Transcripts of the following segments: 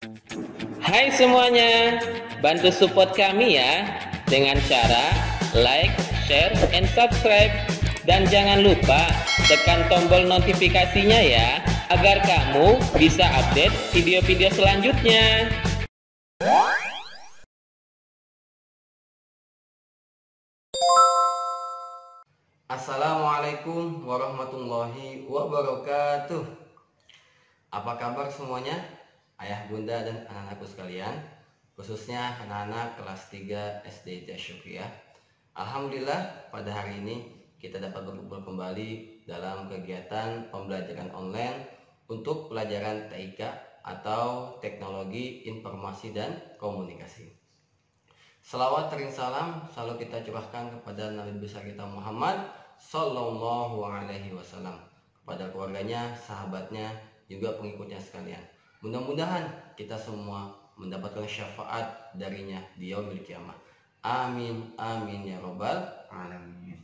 Hai semuanya, bantu support kami ya dengan cara like, share, and subscribe. Dan jangan lupa tekan tombol notifikasinya ya, agar kamu bisa update video-video selanjutnya. Assalamualaikum warahmatullahi wabarakatuh. Apa kabar semuanya? Ayah, bunda, dan anak-anakku sekalian, khususnya anak-anak kelas 3 SD Syukriyah. Alhamdulillah, pada hari ini kita dapat berkumpul kembali dalam kegiatan pembelajaran online untuk pelajaran TIK atau Teknologi Informasi dan Komunikasi. Selawat ring salam selalu kita curahkan kepada Nabi besar kita Muhammad Sallallahu Alaihi Wasallam, kepada keluarganya, sahabatnya, juga pengikutnya sekalian. Mudah-mudahan kita semua mendapatkan syafaat darinya di yaumil kiamah. Amin, amin ya robbal alamin.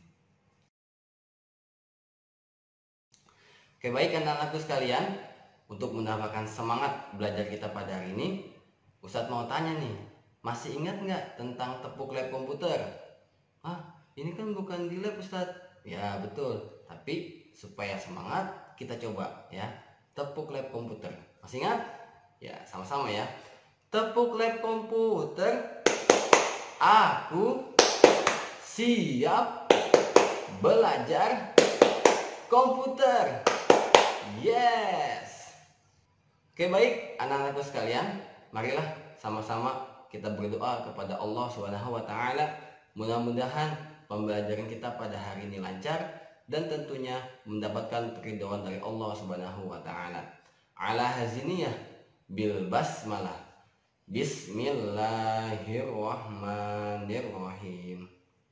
Oke, baik anak-anakku sekalian, untuk menambahkan semangat belajar kita pada hari ini, Ustadz mau tanya nih, masih ingat nggak tentang tepuk lab komputer? Ini kan bukan di lab Ustadz. Ya betul, tapi supaya semangat kita coba ya. Tepuk lab komputer. Masih ingat? Ya, sama-sama ya. Tepuk lab komputer. Aku siap belajar komputer. Yes. Oke, baik anak-anakku sekalian, marilah sama-sama kita berdoa kepada Allah Subhanahu wa taala. Mudah-mudahan pembelajaran kita pada hari ini lancar dan tentunya mendapatkan keridhaan dari Allah Subhanahu wa taala. Ala haziniyah bil basmalah. Bismillahirrahmanirrahim.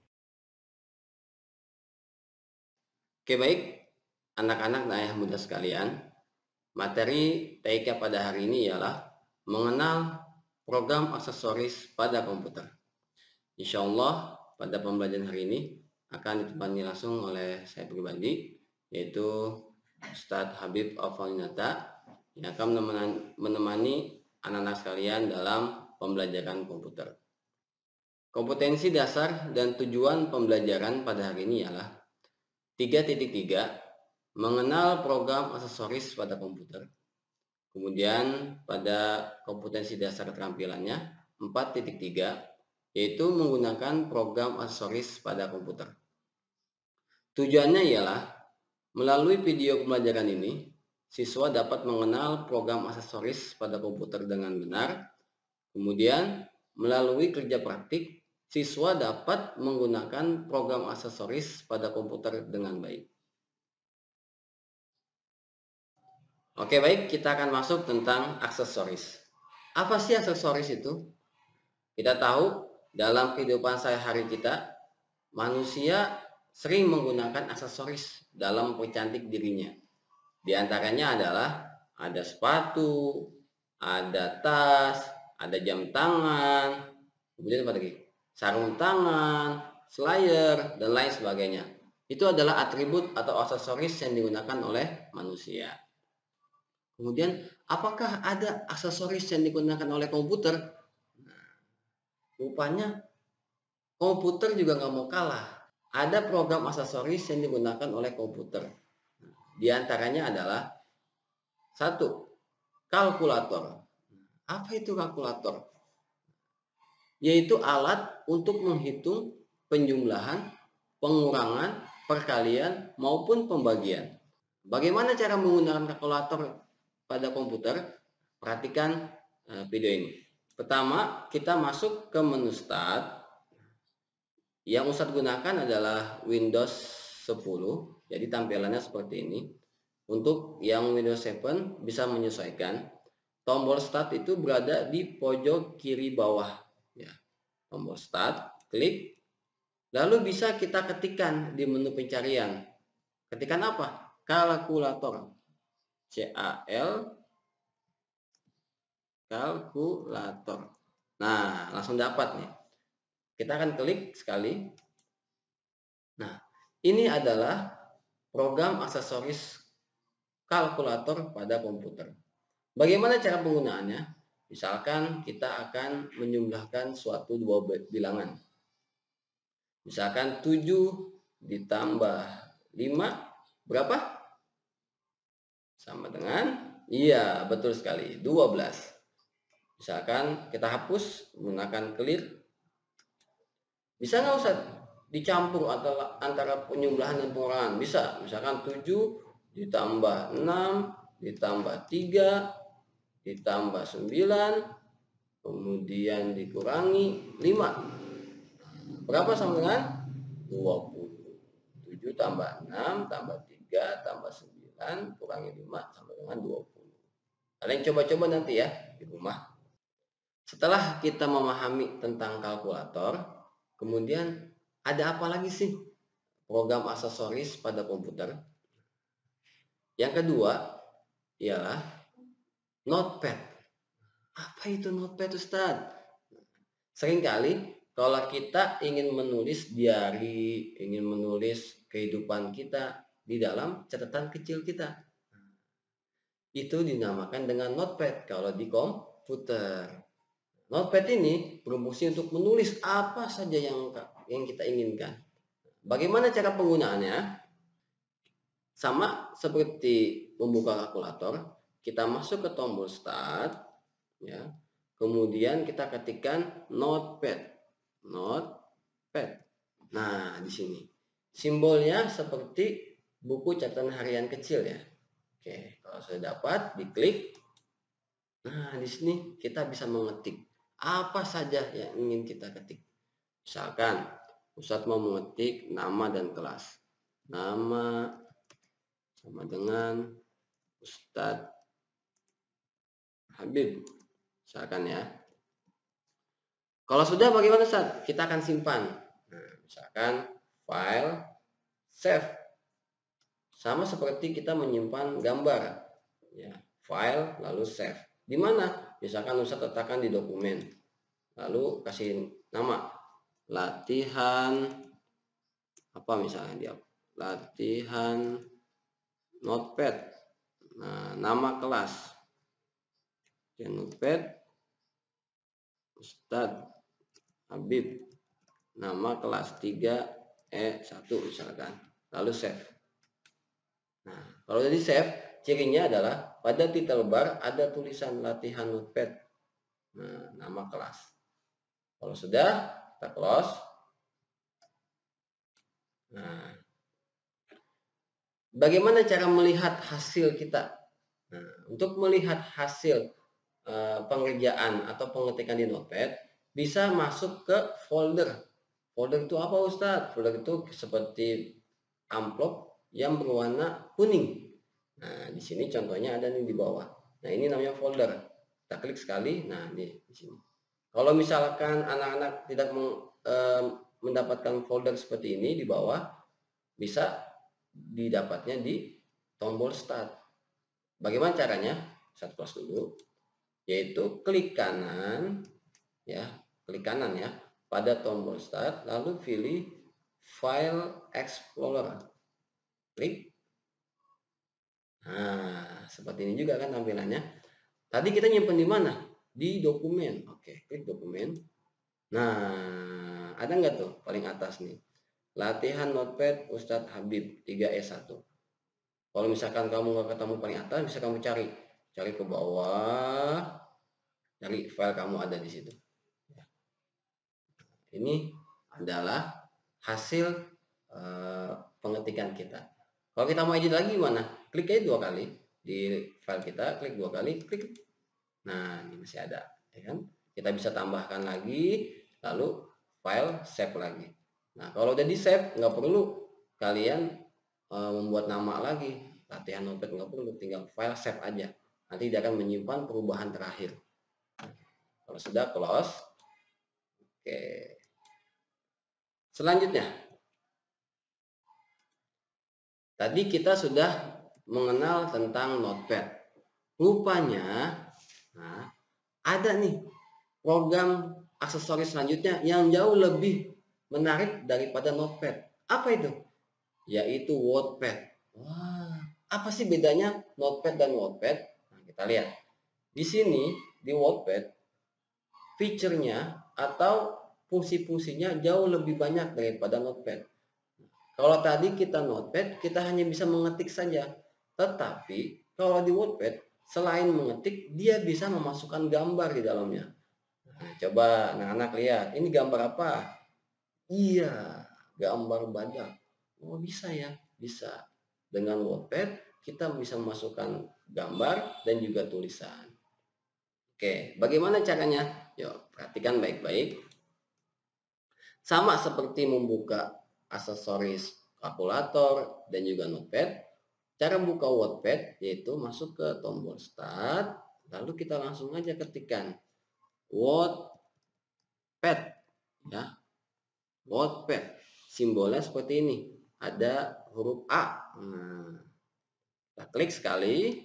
Oke, baik anak-anak dan ayah muda sekalian, materi TIK pada hari ini ialah mengenal program aksesoris pada komputer. Insya Allah pada pembelajaran hari ini akan ditemani langsung oleh saya pribadi, yaitu Ustadz Habib Alfalinata, yang akan menemani anak-anak sekalian dalam pembelajaran komputer. Kompetensi dasar dan tujuan pembelajaran pada hari ini ialah 3.3 mengenal program aksesoris pada komputer. Kemudian pada kompetensi dasar keterampilannya 4.3 yaitu menggunakan program aksesoris pada komputer. Tujuannya ialah melalui video pembelajaran ini siswa dapat mengenal program aksesoris pada komputer dengan benar. Kemudian melalui kerja praktik siswa dapat menggunakan program aksesoris pada komputer dengan baik. Oke, baik, kita akan masuk tentang aksesoris. Apa sih aksesoris itu? Kita tahu dalam kehidupan sehari-hari kita, manusia sering menggunakan aksesoris dalam mempercantik dirinya. Di antaranya adalah ada sepatu, ada tas, ada jam tangan, kemudian apa lagi? Sarung tangan, slayer, dan lain sebagainya. Itu adalah atribut atau aksesoris yang digunakan oleh manusia. Kemudian, apakah ada aksesoris yang digunakan oleh komputer? Nah, rupanya komputer juga nggak mau kalah. Ada program aksesoris yang digunakan oleh komputer. Di antaranya adalah 1. Kalkulator. Apa itu kalkulator? Yaitu alat untuk menghitung penjumlahan, pengurangan, perkalian, maupun pembagian. Bagaimana cara menggunakan kalkulator pada komputer? Perhatikan video ini. Pertama, kita masuk ke menu Start. Yang Ustadz gunakan adalah Windows 10. Jadi tampilannya seperti ini. Untuk yang Windows 7 bisa menyesuaikan. Tombol Start itu berada di pojok kiri bawah. Ya. Tombol Start, klik. Lalu bisa kita ketikkan di menu pencarian. Ketikkan apa? Kalkulator. CAL kalkulator. Nah, langsung dapat nih. Kita akan klik sekali. Nah, ini adalah program aksesoris kalkulator pada komputer. Bagaimana cara penggunaannya? Misalkan kita akan menjumlahkan suatu dua bilangan. Misalkan 7 ditambah 5 berapa? Sama dengan, iya betul sekali, 12. Misalkan kita hapus menggunakan clear. Bisa nggak Ustaz dicampur antara penjumlahan dan pengurangan? Bisa. Misalkan 7 ditambah 6 ditambah 3 ditambah 9 kemudian dikurangi 5. Berapa sama dengan 20. 7 tambah 6 tambah 3 tambah 9 kurangi 5 sama dengan 20. Kalian coba-coba nanti ya di rumah. Setelah kita memahami tentang kalkulator, kemudian ada apa lagi sih program aksesoris pada komputer? Yang kedua ialah notepad. Apa itu notepad, Ustaz? Seringkali kalau kita ingin menulis diary, ingin menulis kehidupan kita di dalam catatan kecil kita, itu dinamakan dengan notepad kalau di komputer. Notepad ini berfungsi untuk menulis apa saja yang kita inginkan. Bagaimana cara penggunaannya? Sama seperti membuka kalkulator, kita masuk ke tombol start, ya. Kemudian kita ketikkan notepad. Nah, di sini simbolnya seperti buku catatan harian kecil ya. Oke, kalau sudah dapat, diklik. Nah, di sini kita bisa mengetik apa saja yang ingin kita ketik. Misalkan Ustadz mau mengetik nama dan kelas. Nama sama dengan Ustadz Habib. Misalkan ya. Kalau sudah bagaimana Ustadz? Kita akan simpan. Nah, misalkan file save. Sama seperti kita menyimpan gambar. Ya, file lalu save. Di mana? Misalkan Ustadz letakkan di dokumen. Lalu kasih nama. Latihan apa misalnya dia? Latihan notepad. Nah, nama kelas. Notepad Ustadz Habib. Nama kelas 3E1 misalkan. Lalu save. Nah, kalau udah di save, cirinya adalah pada title bar ada tulisan latihan notepad. Nah, nama kelas. Kalau sudah, kita close. Nah, bagaimana cara melihat hasil kita? Nah, untuk melihat hasil pengerjaan atau pengetikan di notepad, bisa masuk ke folder. Folder itu apa Ustadz? Folder itu seperti amplop yang berwarna kuning. Nah, di sini contohnya ada nih di bawah. Nah, ini namanya folder. Kita klik sekali. Nah, di sini. Kalau misalkan anak-anak tidak mendapatkan folder seperti ini di bawah, bisa didapatnya di tombol start. Bagaimana caranya? Saya close dulu. Yaitu klik kanan ya pada tombol start, lalu pilih file explorer, klik. Nah, seperti ini juga kan tampilannya. Tadi kita nyimpen di mana? Di dokumen. Oke, klik dokumen. Nah, ada nggak tuh paling atas nih, latihan notepad Ustadz Habib 3E1. Kalau misalkan kamu nggak ketemu paling atas, bisa kamu cari ke bawah, cari file kamu ada di situ. Ini adalah hasil pengetikan kita. Kalau kita mau edit lagi gimana? Klik aja 2 kali di file kita, klik 2 kali, klik. Nah, ini masih ada, ya kan? Kita bisa tambahkan lagi, lalu file save lagi. Nah, kalau udah di save, nggak perlu kalian membuat nama lagi. Latihan notepad nggak perlu, tinggal file save aja. Nanti dia akan menyimpan perubahan terakhir. Kalau sudah close, oke. Selanjutnya, tadi kita sudah mengenal tentang notepad. Rupanya, nah, ada nih program aksesoris selanjutnya yang jauh lebih menarik daripada notepad. Apa itu? Yaitu Wordpad. Wah, apa sih bedanya notepad dan Wordpad? Nah, kita lihat. Di sini di WordPad, fiturnya atau fungsi-fungsinya jauh lebih banyak daripada Notepad. Kalau tadi kita Notepad, kita hanya bisa mengetik saja. Tetapi kalau di WordPad, selain mengetik, dia bisa memasukkan gambar di dalamnya. Nah, coba anak-anak lihat, ini gambar apa? Iya, gambar badak. Oh, bisa ya? Bisa. Dengan WordPad, kita bisa memasukkan gambar dan juga tulisan. Oke, bagaimana caranya? Yuk, perhatikan baik-baik. Sama seperti membuka aksesoris kalkulator dan juga Notepad, cara buka WordPad yaitu masuk ke tombol Start, lalu kita langsung aja ketikkan WordPad, ya, WordPad. Simbolnya seperti ini, ada huruf A. Nah, kita klik sekali.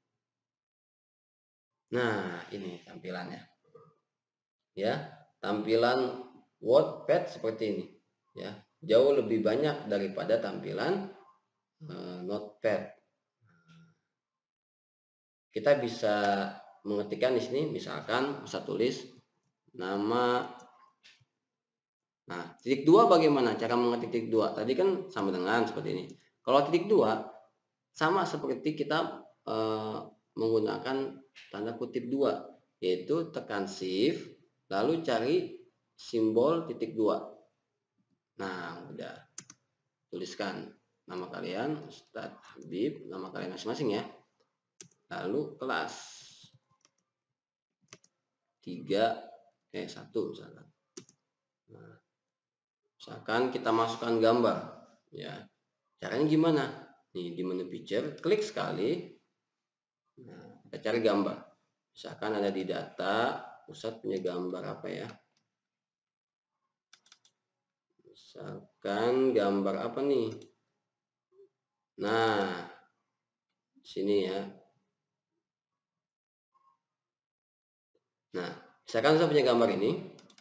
Nah, ini tampilannya. Ya, tampilan WordPad seperti ini. Ya, jauh lebih banyak daripada tampilan Notepad. Kita bisa mengetikkan di sini, misalkan bisa tulis nama. Nah, titik 2 bagaimana cara mengetik titik 2? Tadi kan sama dengan seperti ini. Kalau titik 2 sama seperti kita menggunakan tanda kutip 2, yaitu tekan shift lalu cari simbol titik 2. Nah, udah. Tuliskan nama kalian, Ustadz Habib, nama kalian masing-masing ya. Lalu kelas 1 misalkan. Nah, misalkan kita masukkan gambar, ya. Caranya gimana? Nih di menu picture, klik sekali. Nah, kita cari gambar. Misalkan ada di data, Ustadz punya gambar apa ya? Misalkan gambar apa nih? Nah, sini ya. Nah, misalkan saya punya gambar ini.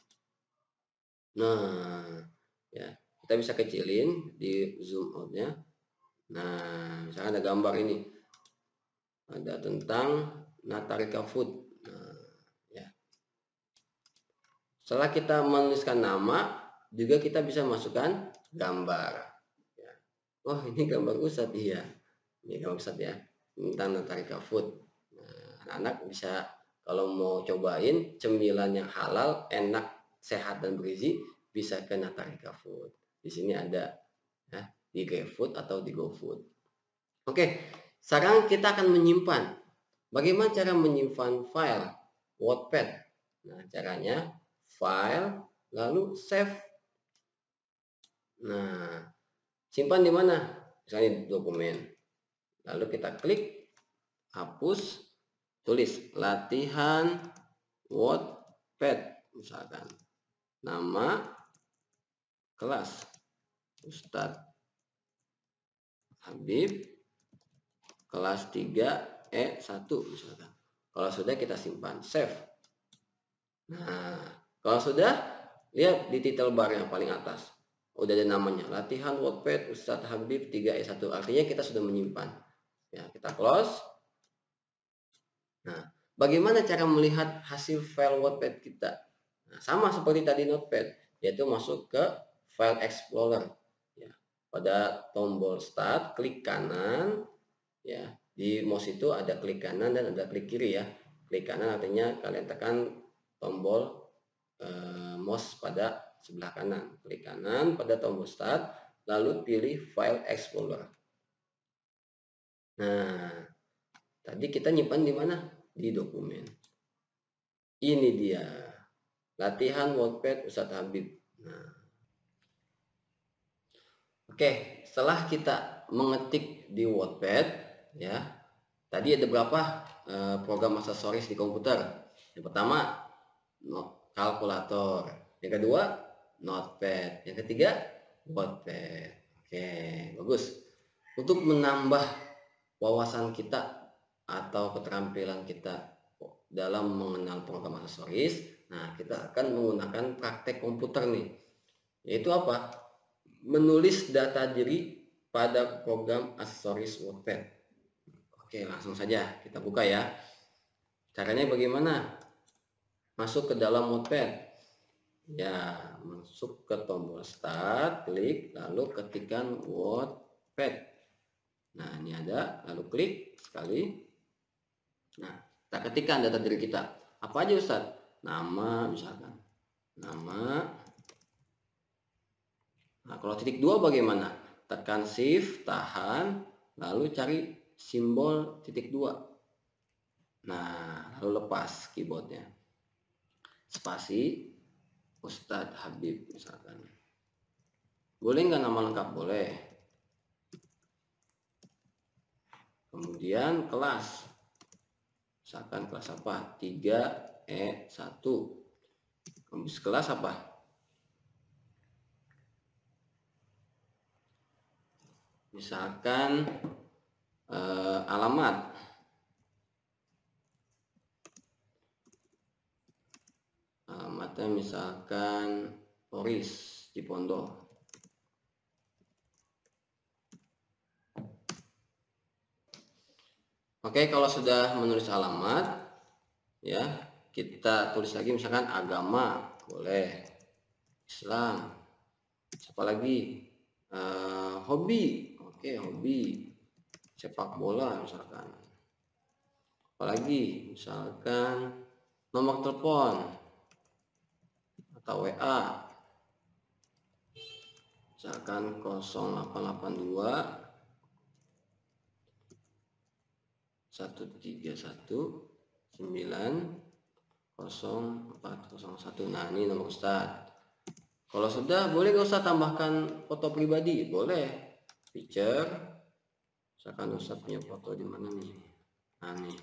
Nah, ya, kita bisa kecilin di zoom out-nya. Nah, misalkan ada gambar ini. Ada tentang Natarika Food. Nah, ya. Setelah kita menuliskan nama, juga kita bisa masukkan gambar. Ya. Oh, ini gambar Ustadz, iya. Ini gambar Ustadz ya, tentang Natarika Food. Nah, anak-anak bisa kalau mau cobain cemilan yang halal, enak, sehat dan bergizi, bisa ke Natarika Food. Di sini ada ya, di GrabFood atau di GoFood. Oke, sekarang kita akan menyimpan. Bagaimana cara menyimpan file WordPad? Nah, caranya file lalu save. Nah, simpan di mana? Misalnya di dokumen. Lalu kita klik hapus, tulis latihan WordPad misalkan. Nama kelas Ustadz Habib kelas 3E1 misalkan. Kalau sudah kita simpan, save. Nah, kalau sudah, lihat di title bar yang paling atas. Udah ada namanya, latihan WordPad Ustadz Habib 3E1. Artinya kita sudah menyimpan. Ya, kita close. Nah, bagaimana cara melihat hasil file WordPad kita? Nah, sama seperti tadi Notepad, yaitu masuk ke File Explorer. Ya, pada tombol Start, klik kanan. Ya, di mouse itu ada klik kanan dan ada klik kiri ya. Klik kanan artinya kalian tekan tombol mouse pada sebelah kanan. Klik kanan pada tombol Start, lalu pilih File Explorer. Nah, tadi kita nyimpan di mana? Di dokumen. Ini dia. Latihan WordPad Ustadz Habib. Nah. Oke, setelah kita mengetik di WordPad, ya. Tadi ada berapa program aksesoris di komputer? Yang pertama, kalkulator. Yang kedua, Notepad. Yang ketiga, WordPad. Oke, bagus. Untuk menambah wawasan kita atau keterampilan kita dalam mengenal program aksesoris, nah kita akan menggunakan praktek komputer nih. Yaitu apa? Menulis data diri pada program aksesoris WordPad. Oke, langsung saja kita buka ya. Caranya bagaimana? masuk ke dalam Notepad. Ya, masuk ke tombol start, klik, lalu ketikkan Notepad. Nah, ini ada, lalu klik sekali. Nah, kita ketikkan data diri kita. Apa aja Ustaz? Nama misalkan. Nama. Nah, kalau titik 2 bagaimana? Tekan shift, tahan, lalu cari simbol titik 2. Nah, lalu lepas keyboardnya. Spasi. Ustadz Habib misalkan. Boleh nggak nama lengkap? Boleh. Kemudian kelas. Misalkan kelas apa? 3E1. Kemudian kelas apa? Misalkan alamat. Alamatnya misalkan Poris Cipondo. Oke, kalau sudah menulis alamat, ya kita tulis lagi misalkan agama, boleh, Islam, apa lagi, hobi, oke, hobi, sepak bola misalkan, apalagi misalkan nomor telepon atau WA, misalkan 0882 131 90401. Nah, ini nomor Ustaz. Kalau sudah, boleh nggak Ustaz tambahkan foto pribadi? Boleh. Picture. Misalkan Ustaz punya foto di mana nih? Nah, nih.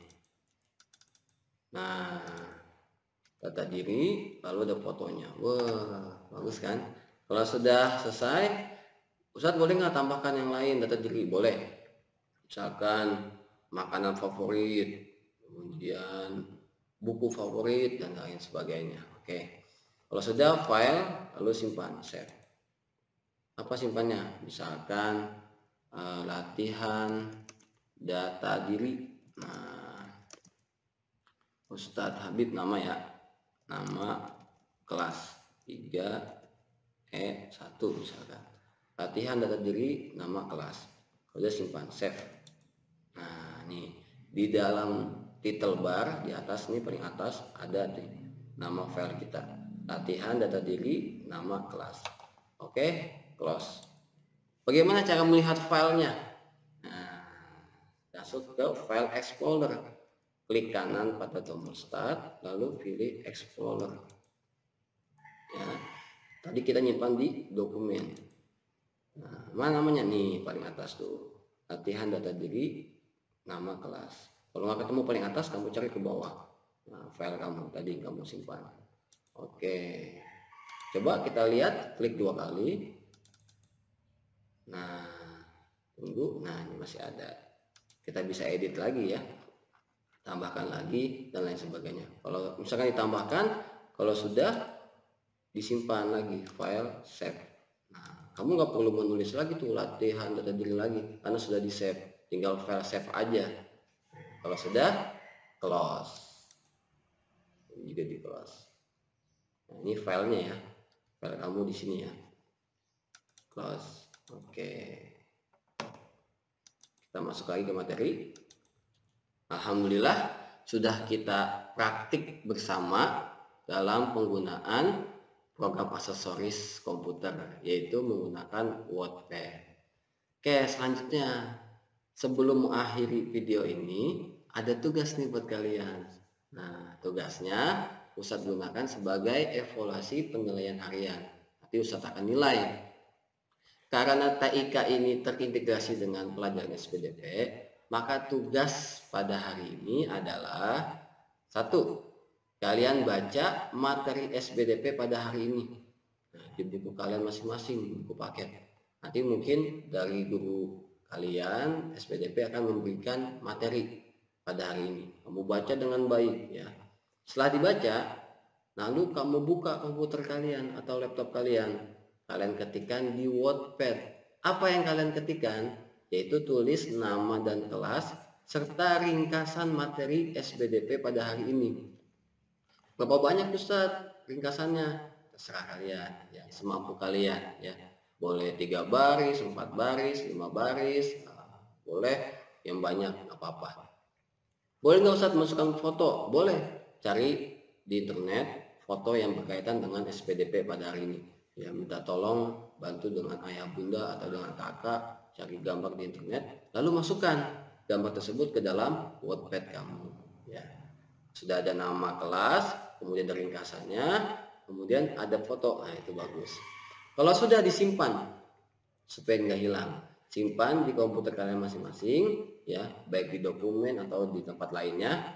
Nah, data diri, lalu ada fotonya. Wah, bagus kan? Kalau sudah selesai, Ustaz boleh nggak tambahkan yang lain data diri? Boleh. Misalkan makanan favorit, kemudian buku favorit, dan lain sebagainya. Oke. Kalau sudah, file, lalu simpan, save. Apa simpannya? Misalkan latihan data diri. Nah, Ustadz Habib nama ya. Nama kelas 3E1 misalkan. Latihan data diri, nama kelas. Sudah simpan, save. Nah, nih di dalam title bar di atas nih, paling atas ada nih nama file kita, latihan data diri, nama kelas. Oke, close. Bagaimana cara melihat filenya? Nah, masuk ke file explorer, klik kanan pada tombol start, lalu pilih explorer. Ya, tadi kita nyimpan di dokumen. Nah, mana namanya nih, paling atas tuh, latihan data diri, nama kelas. Kalau nggak ketemu paling atas, kamu cari ke bawah. Nah, file kamu tadi kamu simpan. Oke, coba kita lihat, klik 2 kali. Nah, tunggu. Nah, ini masih ada. Kita bisa edit lagi ya, tambahkan lagi dan lain sebagainya. Kalau misalkan ditambahkan, kalau sudah disimpan lagi, file save. Nah, kamu nggak perlu menulis lagi tuh latihan data diri lagi, karena sudah di save. Tinggal file save aja. Kalau sudah, close. Ini juga di close. Nah, ini filenya ya, file kamu di sini ya. Close. Oke. Kita masuk lagi ke materi. Alhamdulillah sudah kita praktik bersama dalam penggunaan program aksesoris komputer, yaitu menggunakan Notepad. Oke, selanjutnya sebelum mengakhiri video ini ada tugas nih buat kalian. Nah, tugasnya Ustadz gunakan sebagai evaluasi penilaian harian. Nanti Ustadz akan nilai. Karena TIK ini terintegrasi dengan pelajaran SPDP, maka tugas pada hari ini adalah 1. Kalian baca materi SPDP pada hari ini. Nah, di buku kalian masing-masing, buku paket. Nanti mungkin dari guru kalian SPDP akan memberikan materi pada hari ini. Kamu baca dengan baik ya. Setelah dibaca, lalu kamu buka komputer kalian atau laptop kalian. Kalian ketikkan di Notepad. Apa yang kalian ketikkan? Yaitu tulis nama dan kelas serta ringkasan materi SPDP pada hari ini. Berapa banyak Ustaz ringkasannya? Terserah kalian, ya, semampu kalian, ya. Boleh 3 baris, 4 baris, 5 baris, boleh yang banyak, nggak apa-apa. Boleh nggak Ustaz masukkan foto? Boleh. Cari di internet foto yang berkaitan dengan SPDP pada hari ini. Ya, minta tolong bantu dengan ayah bunda atau dengan kakak, cari gambar di internet, lalu masukkan gambar tersebut ke dalam Wattpad kamu. Ya. Sudah ada nama kelas, kemudian ada ringkasannya, kemudian ada foto. Nah, itu bagus. Kalau sudah disimpan supaya nggak hilang, simpan di komputer kalian masing-masing, ya, baik di dokumen atau di tempat lainnya.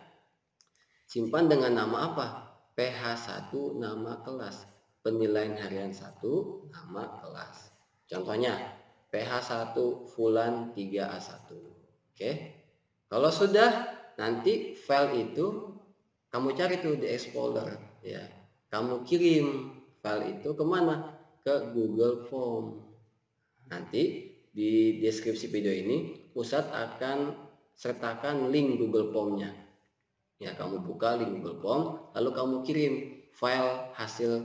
Simpan dengan nama apa? PH1 nama kelas, penilaian harian 1 nama kelas. Contohnya PH1 Fulan 3A1. Oke. Kalau sudah, nanti file itu kamu cari tuh di Explorer, ya. Kamu kirim file itu kemana? Ke Google Form. Nanti di deskripsi video ini Ustadz akan sertakan link Google Form-nya. Ya, kamu buka link Google Form, lalu kamu kirim file hasil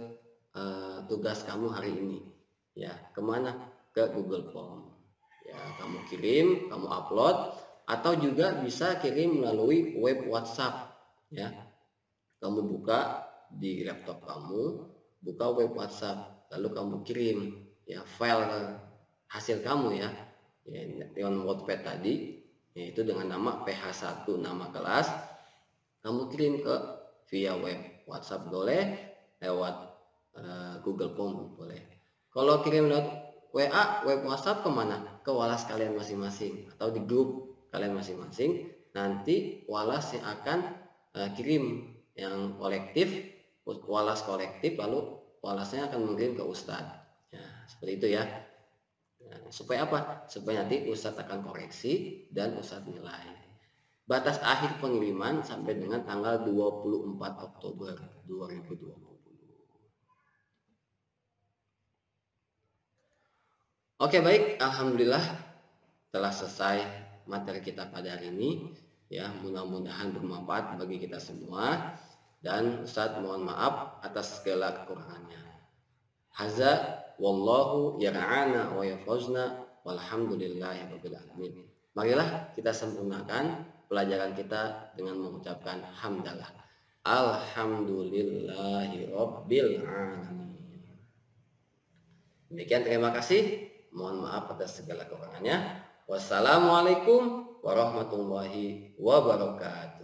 tugas kamu hari ini. Ya, kemana? Ke Google Form. Ya, kamu kirim, kamu upload, atau juga bisa kirim melalui web WhatsApp. Ya, kamu buka di laptop kamu, buka web WhatsApp, lalu kamu kirim, ya, file hasil kamu, ya, dengan Wattpad tadi, yaitu dengan nama PH1 nama kelas. Kamu kirim ke via web WhatsApp boleh, lewat Google Form boleh. Kalau kirim lewat WA, web WhatsApp kemana? Ke walas kalian masing-masing atau di grup kalian masing-masing. Nanti walas yang akan kirim yang kolektif, walas kolektif, lalu walasnya akan mengirim ke Ustadz. Ya, seperti itu ya. Nah, supaya apa? Supaya nanti Ustadz akan koreksi dan Ustadz nilai. Batas akhir pengiriman sampai dengan tanggal 24 Oktober 2020. Oke, baik, alhamdulillah telah selesai materi kita pada hari ini. Ya, mudah-mudahan bermanfaat bagi kita semua, dan Ustadz mohon maaf atas segala kekurangannya. Haza wallahu yar'ana wa yafuzna walhamdulillahirabbil alamin. Marilah kita sempurnakan pelajaran kita dengan mengucapkan hamdalah. Alhamdulillahirabbil alamin. Demikian, terima kasih. Mohon maaf atas segala kekurangannya. Wassalamualaikum warahmatullahi wabarakatuh.